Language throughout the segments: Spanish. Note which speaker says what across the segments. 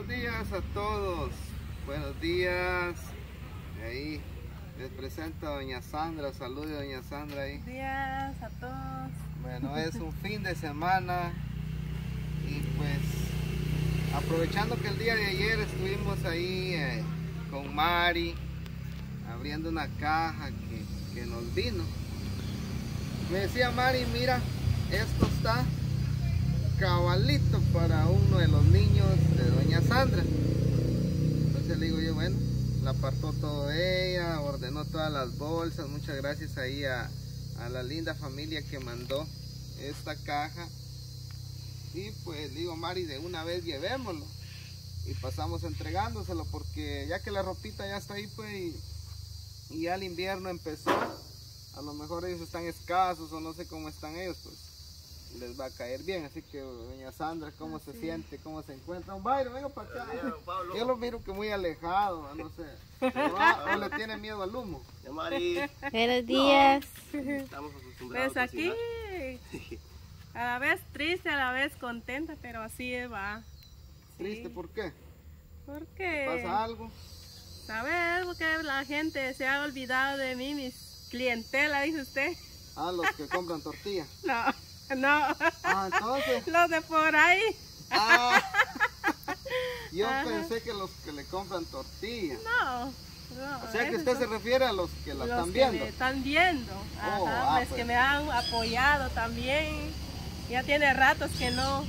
Speaker 1: Buenos días a todos, buenos días. Ahí les presento a doña Sandra, salude doña Sandra ahí.
Speaker 2: Buenos días a todos.
Speaker 1: Bueno, es un fin de semana y pues aprovechando que el día de ayer estuvimos ahí con Mari abriendo una caja que nos vino. Me decía Mari, mira, esto está cabalito para uno de los niños de doña Sandra. Entonces le digo yo, bueno, la apartó todo ella, ordenó todas las bolsas. Muchas gracias ahí a la linda familia que mandó esta caja. Y pues le digo, Mari, de una vez llevémoslo y pasamos entregándoselo, porque ya que la ropita ya está ahí, pues, y ya el invierno empezó, a lo mejor ellos están escasos o no sé cómo están ellos, pues les va a caer bien. Así que doña Sandra, ¿cómo se siente? ¿Cómo se encuentra? Un Byron, venga para acá. Yo lo miro que muy alejado, no sé. ¿O le tiene miedo al humo?
Speaker 3: Buenos días.
Speaker 2: Estamos acostumbrados. Pues aquí, a la vez triste, a la vez contenta, pero así va.
Speaker 1: ¿Triste por qué?
Speaker 2: Porque
Speaker 1: ¿Pasa algo?
Speaker 2: ¿Sabes? Porque la gente se ha olvidado de mí, mis clientela, dice usted.
Speaker 1: Ah, los que compran tortilla.
Speaker 2: No.
Speaker 1: Ah, entonces.
Speaker 2: Los de por ahí.
Speaker 1: Ah, yo pensé que los que le compran tortilla.
Speaker 2: No.
Speaker 1: O sea que usted se refiere a los que la están viendo.
Speaker 2: Me están viendo. Ajá, pues que me han apoyado también. Ya tiene ratos que no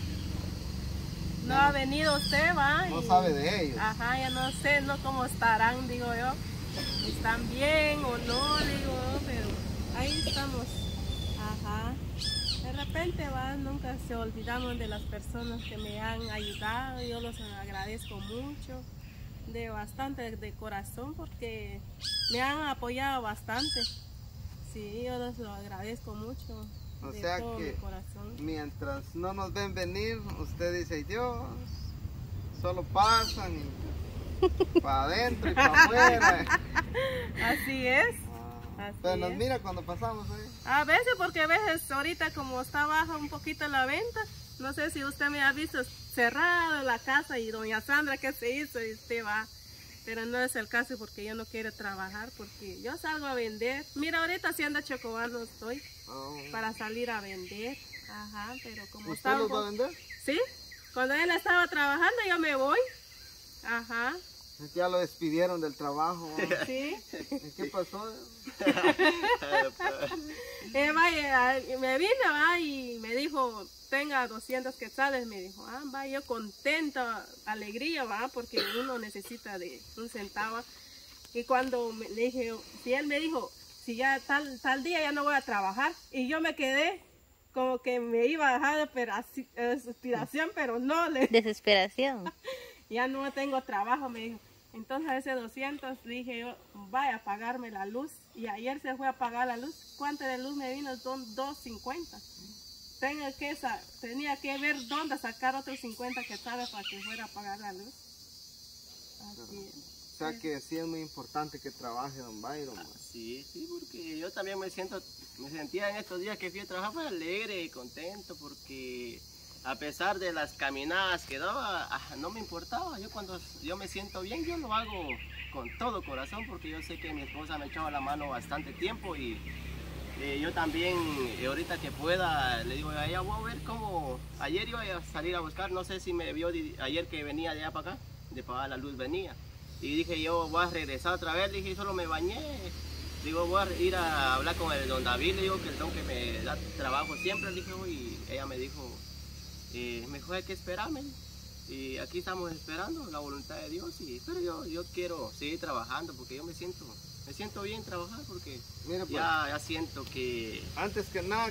Speaker 2: ha venido usted, va.
Speaker 1: No sabe de ellos.
Speaker 2: Ajá, ya no sé, cómo estarán, digo yo. ¿Están bien o no? Digo, pero ahí estamos. Ajá. De repente nunca se olvidamos de las personas que me han ayudado. Yo los agradezco mucho, de corazón, porque me han apoyado bastante. Sí, yo los lo agradezco mucho.
Speaker 1: O sea que mientras no nos ven venir, usted dice, Dios, solo pasan y para adentro y para afuera.
Speaker 2: Así es.
Speaker 1: Pero nos mira cuando pasamos ahí.
Speaker 2: A veces, porque a veces ahorita como está baja un poquito la venta, no sé si usted me ha visto cerrado la casa y doña Sandra, ¿qué se hizo? Y usted va. Pero no es el caso, porque yo no quiero trabajar, porque yo salgo a vender. Mira, ahorita haciendo chocobano estoy para salir a vender. Ajá, pero como
Speaker 1: ¿Usted los va a vender?
Speaker 2: Sí, cuando él estaba trabajando yo me voy. Ajá.
Speaker 1: Ya lo despidieron del trabajo.
Speaker 2: Sí.
Speaker 1: ¿Qué pasó?
Speaker 2: Me vino y me dijo, tenga 200 quetzales, me dijo. Yo contenta, alegría, porque uno necesita de un centavo. Y cuando le dije, si él me dijo, si ya tal día ya no voy a trabajar, y yo me quedé como que me iba a dejar de desesperación, pero no.
Speaker 3: Desesperación.
Speaker 2: Ya no tengo trabajo, me dijo. Entonces a ese 200 dije yo, vaya a pagarme la luz. Y ayer se fue a pagar la luz. ¿Cuánto de luz me vino? Son 2.50. Tenía que ver dónde sacar otros 50 quetzales para que fuera a pagar la luz. Así es.
Speaker 1: O sea que sí es muy importante que trabaje don Byron.
Speaker 4: Sí, porque yo también me sentía en estos días que fui a trabajar pues, alegre y contento, porque a pesar de las caminadas que daba, no me importaba. Cuando yo me siento bien, yo lo hago con todo corazón, porque yo sé que mi esposa me echaba la mano bastante tiempo y yo también, ahorita que pueda, le digo a ella, voy a ver cómo. Ayer iba a salir a buscar, no sé si me vio ayer que venía de allá para acá, de pagar la luz venía. Y dije, yo voy a regresar otra vez, dije, solo me bañé. Digo, voy a ir a hablar con el don David, le digo que el don que me da trabajo siempre, le dije, y ella me dijo, mejor hay que esperarme. Y aquí estamos esperando la voluntad de Dios. Pero yo quiero seguir trabajando, porque yo me siento bien trabajar, porque
Speaker 1: mire, pues,
Speaker 4: ya siento que...
Speaker 1: Antes que nada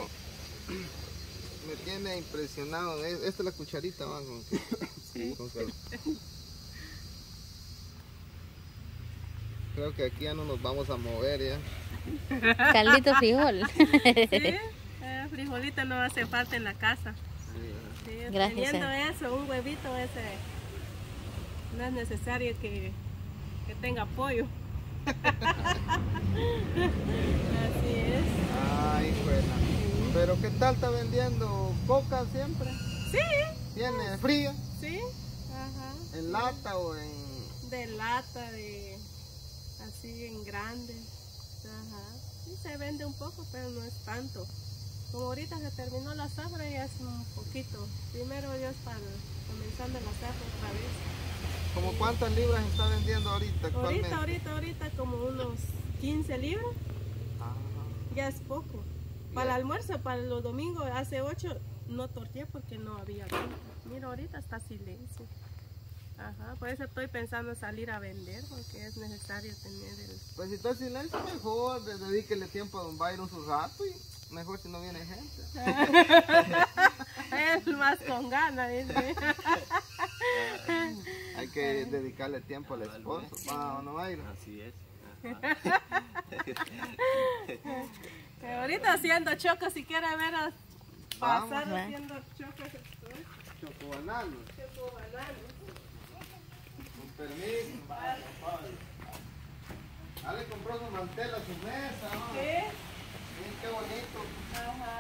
Speaker 1: me tiene impresionado. Esta es la cucharita, ¿va?
Speaker 4: Sí.
Speaker 1: Creo que aquí ya no nos vamos a mover ya.
Speaker 3: Caldito frijol.
Speaker 2: Sí, frijolito no hace falta en la casa. Sí,
Speaker 3: gracias.
Speaker 2: Teniendo eso, un huevito no es necesario que tenga pollo. Así es.
Speaker 1: Ay, buena. Pero ¿qué tal está vendiendo? ¿Coca siempre?
Speaker 2: Sí.
Speaker 1: ¿Tiene fría?
Speaker 2: Sí. Ajá.
Speaker 1: ¿En lata o en...?
Speaker 2: De lata, así en grandes. Ajá. Sí se vende un poco, pero no es tanto. Como ahorita se terminó la zafra y es un poquito. Primero Dios para comenzando la zafra otra vez.
Speaker 1: ¿Cómo cuántas libras está vendiendo ahorita actualmente?
Speaker 2: Ahorita como unos 15 libras.
Speaker 1: Ah,
Speaker 2: Ya es poco. Para el almuerzo, para los domingos, hace 8 no torteé porque no había venta. Mira, ahorita está silencio. Ajá, por eso estoy pensando en salir a vender porque es necesario tener el...
Speaker 1: pues si está en silencio, mejor dedíquele tiempo a don Byron su rato y mejor si no viene gente.
Speaker 2: Es más con ganas, dice.
Speaker 1: Hay que dedicarle tiempo al esposo. ¿Va o no, Byron?
Speaker 4: Así es.
Speaker 2: Ahorita haciendo chocos, si quiere ver a
Speaker 1: Vamos,
Speaker 2: pasar
Speaker 3: va.
Speaker 2: haciendo chocos. Estoy.
Speaker 1: Chocobanano.
Speaker 2: Choco banano.
Speaker 1: Con permiso. Ale compró su mantel a su mesa. ¿No?
Speaker 2: ¿Sí?
Speaker 1: Miren qué bonito.
Speaker 2: Ajá.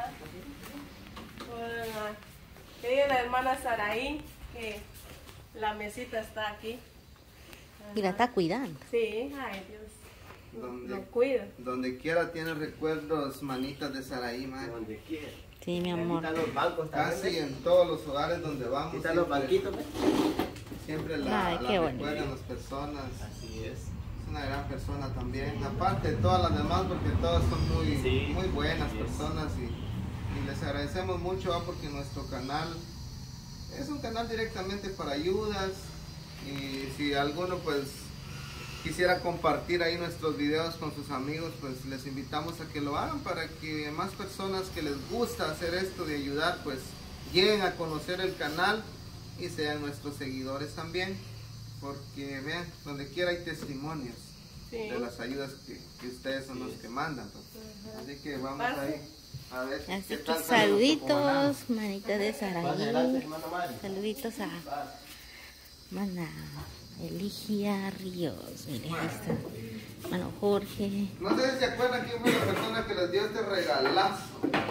Speaker 2: Querida la hermana Saraí, que la mesita está aquí.
Speaker 3: Y la está cuidando.
Speaker 2: Sí, ay Dios.
Speaker 1: Donde,
Speaker 2: Lo cuida.
Speaker 1: donde quiera tiene recuerdos, manitas de Saraí, man.
Speaker 4: Donde quiera.
Speaker 3: Sí, mi amor.
Speaker 4: Quitan los bancos también.
Speaker 1: Casi en todos los hogares donde vamos.
Speaker 4: Quitan los banquitos, ¿ves?
Speaker 1: Siempre
Speaker 3: Ay,
Speaker 1: la
Speaker 3: qué bonito.
Speaker 1: recuerdan las personas.
Speaker 4: Así es.
Speaker 1: Es una gran persona también. Aparte de todas las demás, porque todas son muy,
Speaker 4: Sí,
Speaker 1: muy buenas
Speaker 4: así es.
Speaker 1: personas y les agradecemos mucho porque nuestro canal es un canal directamente para ayudas. Y si alguno pues quisiera compartir ahí nuestros videos con sus amigos, pues les invitamos a que lo hagan para que más personas que les gusta hacer esto de ayudar, pues lleguen a conocer el canal y sean nuestros seguidores también, porque vean, donde quiera hay testimonios
Speaker 2: Sí.
Speaker 1: de las ayudas que ustedes son los que mandan, pues. Así que vamos
Speaker 2: Pase.
Speaker 1: ahí a ver
Speaker 3: Así
Speaker 1: qué
Speaker 3: que
Speaker 1: tal sale nuestro comanado.
Speaker 3: saluditos, manita de
Speaker 4: Pase adelante,
Speaker 3: Saraí.
Speaker 4: hermano Mario.
Speaker 3: Saluditos a Mana Eligia Ríos. Mire, ahí está. Mano Jorge.
Speaker 1: No sé si se acuerdan quién fue la persona que les dio este regalazo.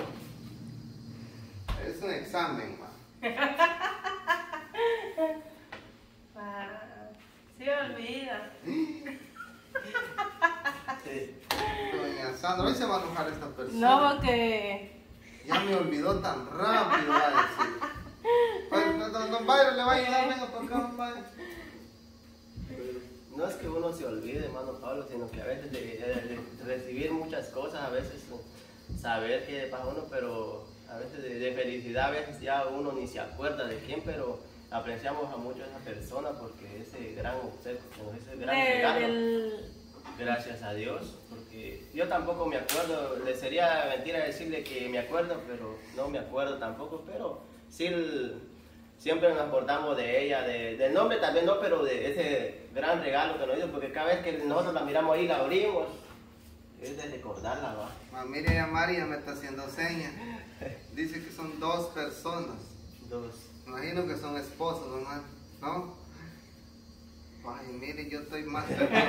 Speaker 1: Es un examen, man.
Speaker 2: Se olvida.
Speaker 1: Doña Sandra, hoy se va a enojar esta persona.
Speaker 2: No, porque
Speaker 1: Ya me olvidó tan rápido, va a decir. Pues, don Byron le va a ayudar, venga para acá, don Byron.
Speaker 4: No es que uno se olvide, hermano Pablo, sino que a veces de recibir muchas cosas, a veces saber que para uno, pero a veces de felicidad, a veces ya uno ni se acuerda de quién, pero apreciamos a mucho a esa persona porque ese gran obsequio, ese gran regalo, gracias a Dios, porque yo tampoco me acuerdo, le sería mentira decirle que me acuerdo, pero no me acuerdo tampoco, pero sí siempre nos acordamos de ella, del nombre también no, pero de ese gran regalo que nos dio, porque cada vez que nosotros la miramos ahí, la abrimos, es de recordarla, ¿va?
Speaker 1: Mire, ya Mari ya me está haciendo señas. Dice que son dos personas.
Speaker 4: Dos.
Speaker 1: Imagino que son esposos, nomás, ¿no? Ay, mire, yo estoy más perdido que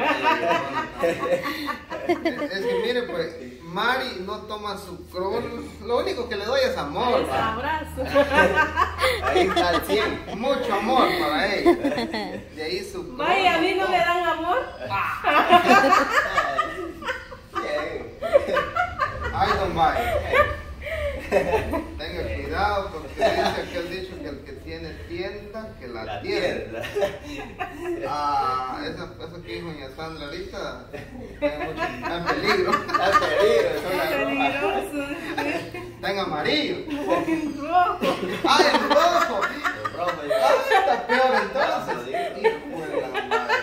Speaker 1: la Es que mire, pues, Mari no toma sucrol. Lo único que le doy es amor,
Speaker 2: es
Speaker 1: ¿va?
Speaker 2: abrazo.
Speaker 4: Ahí está el 100.
Speaker 1: Mucho amor para ella. De ahí su.
Speaker 2: Vaya, a mí no me dan amor.
Speaker 4: Bien.
Speaker 1: Ay, don Mari. Tenga cuidado porque dice aquel dicho que el que tiene tienda, que la tienda. Ah, eso que dijo doña Sandra ahorita está en peligro.
Speaker 4: Está en peligro,
Speaker 2: Es
Speaker 4: son las rojas.
Speaker 2: peligroso.
Speaker 1: Está en amarillo.
Speaker 2: Rojo.
Speaker 1: ¡Ay, el rojo!
Speaker 4: El rojo ya.
Speaker 1: ¡Ay, está peor entonces! Hijo de la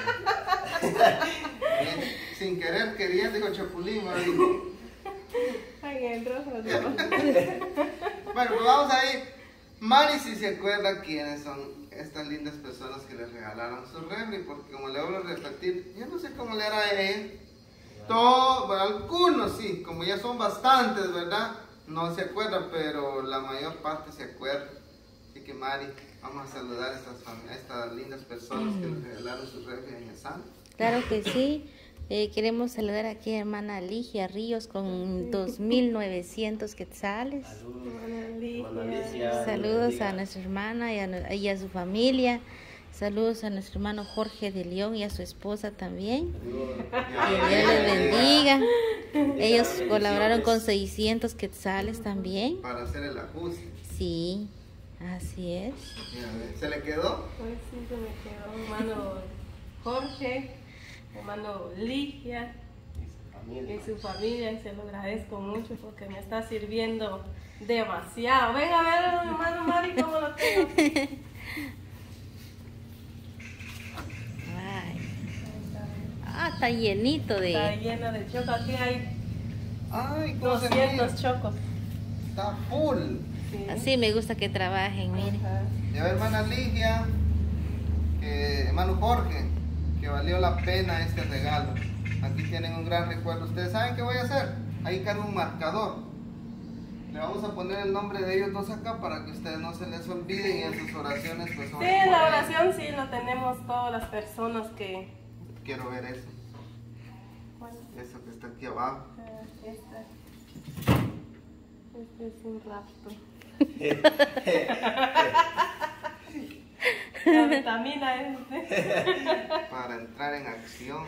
Speaker 1: madre. Sin querer, queriendo, dijo Chapulín, me dijo.
Speaker 2: Ay, el rojo, no.
Speaker 1: Bueno, pues vamos ahí. Mari si se acuerda quiénes son estas lindas personas que le regalaron su refri, porque como le vuelvo a repetir, yo no sé cómo le hará a él. Todo, bueno, algunos sí, como ya son bastantes, ¿verdad? No se acuerdan, pero la mayor parte se acuerda. Así que Mari, vamos a saludar a estas lindas personas que le regalaron su refri a doña Sandra.
Speaker 3: Claro que sí. Queremos saludar aquí a hermana Ligia Ríos con 2.900 quetzales.
Speaker 4: Saludos.
Speaker 2: Hermana
Speaker 4: Hermana
Speaker 2: Ligia.
Speaker 4: Alicia,
Speaker 3: Saludos
Speaker 4: bendiga.
Speaker 3: a nuestra hermana y a su familia. Saludos a nuestro hermano Jorge de León y a su esposa también. Que Dios les bendiga. Ellos colaboraron con 600 quetzales también.
Speaker 1: Para hacer el ajuste.
Speaker 3: Sí, así es.
Speaker 1: ¿Se le quedó?
Speaker 2: Pues sí, se me quedó, hermano Jorge, hermano Ligia y su familia, y se lo agradezco mucho porque me está sirviendo demasiado. Venga a ver, hermano Mari, cómo lo tengo.
Speaker 3: Está llenito
Speaker 2: Está
Speaker 3: de...
Speaker 2: lleno de choco. Aquí hay
Speaker 1: Ay, ¿cómo se
Speaker 2: 200
Speaker 1: mira?
Speaker 2: chocos.
Speaker 1: Está full.
Speaker 2: Sí.
Speaker 3: Así me gusta que trabajen, miren.
Speaker 2: Ajá.
Speaker 1: Ya ve, hermana Ligia, hermano Jorge, que valió la pena este regalo. Aquí tienen un gran recuerdo. ¿Ustedes saben qué voy a hacer? Ahí cargo un marcador. Le vamos a poner el nombre de ellos dos acá para que ustedes no se les olviden y en sus oraciones pues
Speaker 2: Sí,
Speaker 1: oren
Speaker 2: en
Speaker 1: por
Speaker 2: la
Speaker 1: ellos.
Speaker 2: oración sí lo tenemos todas las personas que...
Speaker 1: Quiero ver eso.
Speaker 2: Bueno,
Speaker 1: Eso que está aquí abajo.
Speaker 2: este es un rapto. La vitamina es...
Speaker 1: Para entrar en acción.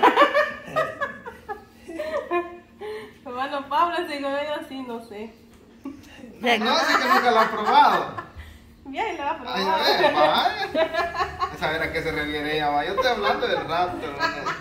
Speaker 2: Hermano Pablo, si yo así, no sé.
Speaker 1: No, sí que nunca lo han probado.
Speaker 2: Bien, lo ha
Speaker 1: Ay,
Speaker 2: probado.
Speaker 1: a ver, vaya. A ver a qué se refiere ella, va. Yo estoy hablando del rapto, hermano.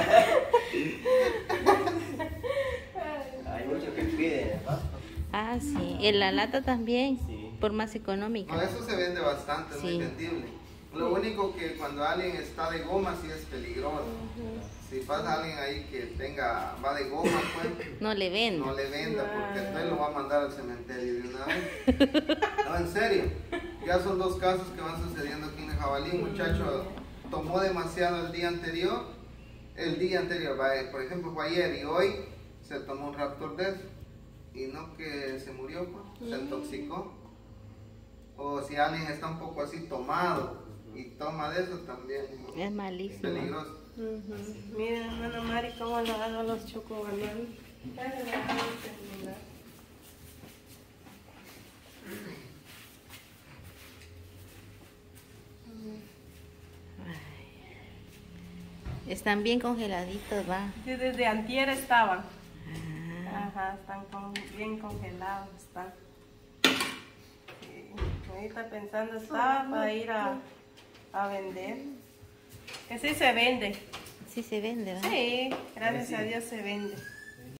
Speaker 4: Hay muchos que piden, ¿no?
Speaker 3: Ah, sí. En la lata también,
Speaker 4: Sí.
Speaker 3: por más económica.
Speaker 1: No, eso se vende bastante, es muy
Speaker 3: Sí.
Speaker 1: vendible. Lo único que cuando alguien está de goma sí es peligroso. Si pasa alguien ahí que va de goma, pues
Speaker 3: No le vendo.
Speaker 1: no le venda porque entonces lo va a mandar al cementerio de una vez. No, en serio. Ya son dos casos que van sucediendo aquí en el Jabalí. Un muchacho tomó demasiado el día anterior. Por ejemplo, fue ayer y hoy se tomó un Raptor de eso. Y no que se murió, pues, se intoxicó. O si alguien está un poco así tomado y toma de eso también.
Speaker 3: Es
Speaker 1: Es
Speaker 3: malísimo.
Speaker 1: peligroso.
Speaker 2: Mira, hermana Mari, cómo le hago los chocobananos.
Speaker 3: Están bien congeladitos, va.
Speaker 2: Sí, desde antier estaban. Ajá, están bien congelados. Están. Sí, ahorita pensando estaba para ir a vender. Que sí se vende.
Speaker 3: Sí se vende, ¿verdad?
Speaker 2: Sí, gracias a Dios se vende.